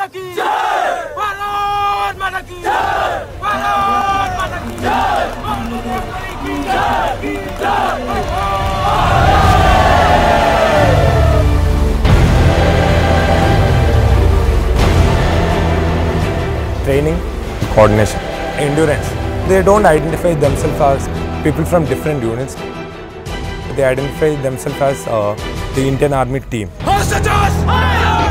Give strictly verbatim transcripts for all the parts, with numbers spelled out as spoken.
की जय, भारत माता की जय, भारत माता की जय, की जय, की जय। Training, coordination, endurance. They don't identify themselves as people from different units. They identify themselves as uh, the Indian Army team. Hostages, fire!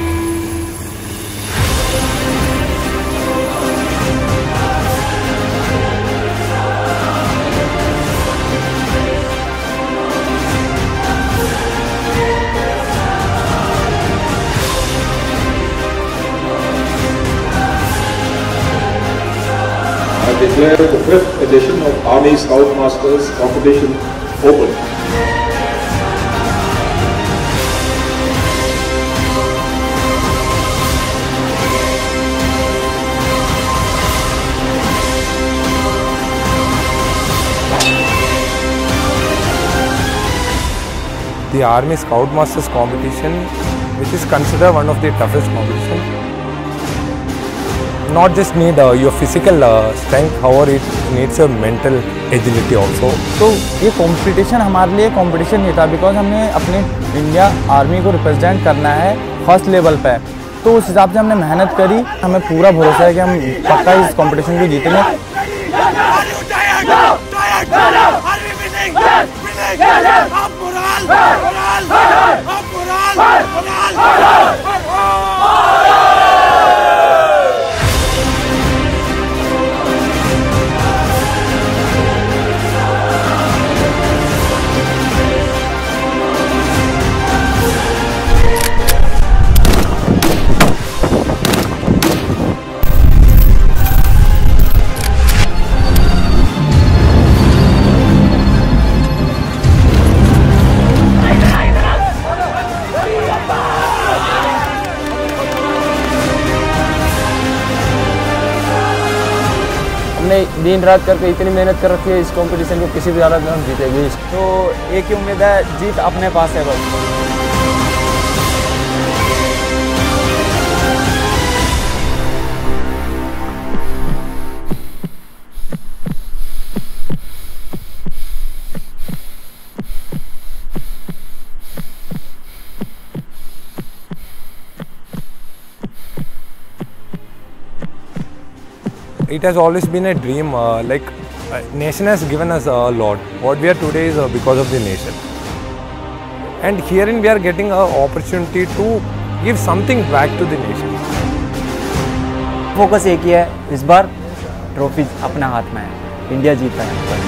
I declare the fifth edition of Army Scoutmasters competition open. The Army Scoutmasters competition, which is considered one of the toughest competitions. Not just need uh, your physical uh, strength, however it needs your mental agility also. तो ये competition हमारे लिए competition नहीं था, because हमने अपने India army को represent करना है फर्स्ट लेवल पे, तो उस हिसाब से हमने मेहनत करी। हमें पूरा भरोसा है कि हम पक्का इस कंपटीशन को जीतेंगे। हमने दिन रात करके इतनी मेहनत कर रखी है, इस कंपटीशन को किसी भी हालत में हम जीतेंगे। तो एक ही उम्मीद है, जीत अपने पास है बस। It has always been a dream, uh, like uh, nation has given us a lot. What we are today is uh, because of the nation. And herein we are getting an opportunity to give something back to the nation. Focus एक ही है, इस बार trophy अपने हाथ में है, India जीता है।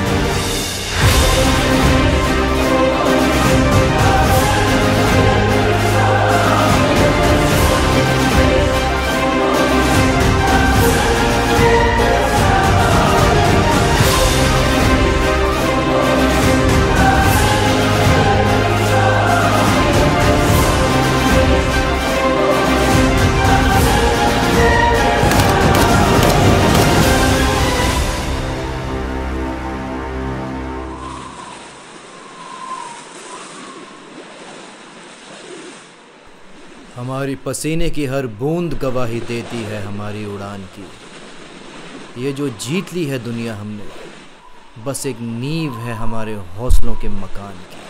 हमारी पसीने की हर बूंद गवाही देती है हमारी उड़ान की। ये जो जीत ली है दुनिया हमने, बस एक नींव है हमारे हौसलों के मकान की।